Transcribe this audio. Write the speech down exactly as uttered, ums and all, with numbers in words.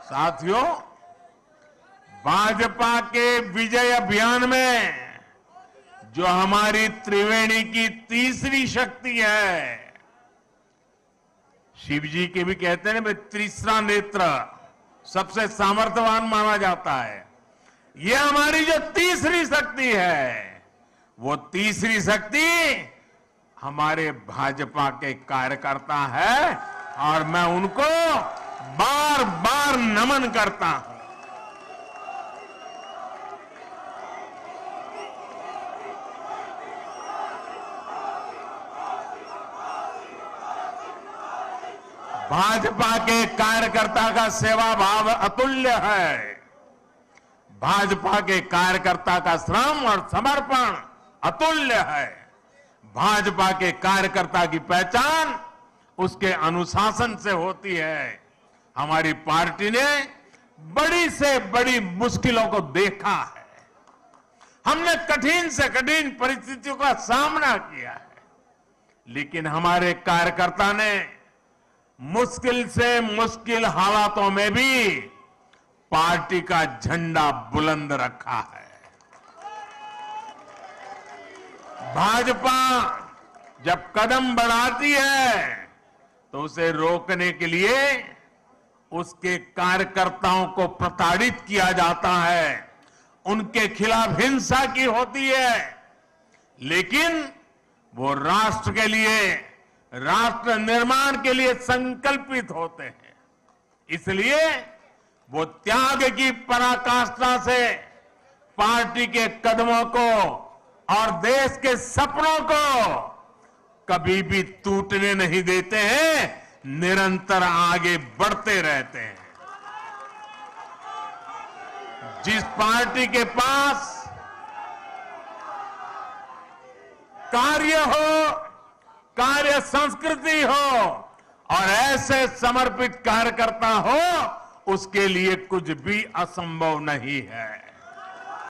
साथियों, भाजपा के विजय अभियान में जो हमारी त्रिवेणी की तीसरी शक्ति है, शिव जी के भी कहते हैं ना, तीसरा नेत्र सबसे सामर्थ्यवान माना जाता है। ये हमारी जो तीसरी शक्ति है, वो तीसरी शक्ति हमारे भाजपा के कार्यकर्ता है और मैं उनको बार बार नमन करता हूं। भाजपा के कार्यकर्ता का सेवा भाव अतुल्य है। भाजपा के कार्यकर्ता का श्रम और समर्पण अतुल्य है। भाजपा के कार्यकर्ता की पहचान उसके अनुशासन से होती है। हमारी पार्टी ने बड़ी से बड़ी मुश्किलों को देखा है। हमने कठिन से कठिन परिस्थितियों का सामना किया है, लेकिन हमारे कार्यकर्ता ने मुश्किल से मुश्किल हालातों में भी पार्टी का झंडा बुलंद रखा है। भाजपा जब कदम बढ़ाती है तो उसे रोकने के लिए उसके कार्यकर्ताओं को प्रताड़ित किया जाता है, उनके खिलाफ हिंसा की होती है, लेकिन वो राष्ट्र के लिए, राष्ट्र निर्माण के लिए संकल्पित होते हैं। इसलिए वो त्याग की पराकाष्ठा से पार्टी के कदमों को और देश के सपनों को कभी भी टूटने नहीं देते हैं, निरंतर आगे बढ़ते रहते हैं। जिस पार्टी के पास कार्य हो, कार्य संस्कृति हो और ऐसे समर्पित कार्यकर्ता हो, उसके लिए कुछ भी असंभव नहीं है।